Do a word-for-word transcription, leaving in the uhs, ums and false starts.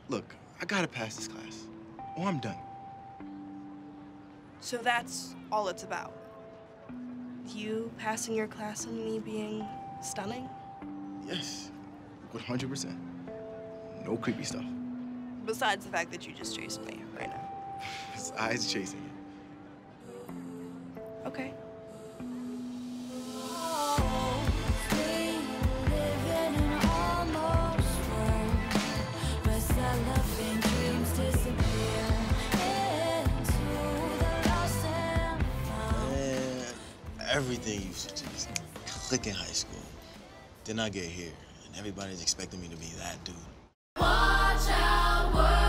Look, I gotta pass this class, or I'm done. So that's all it's about? You passing your class and me being stunning? Yes, one hundred percent. No creepy stuff. Besides the fact that you just chased me right now. His eyes chasing you. Okay. Everything used to just click in high school. Then I get here, and everybody's expecting me to be that dude. Watch out, world.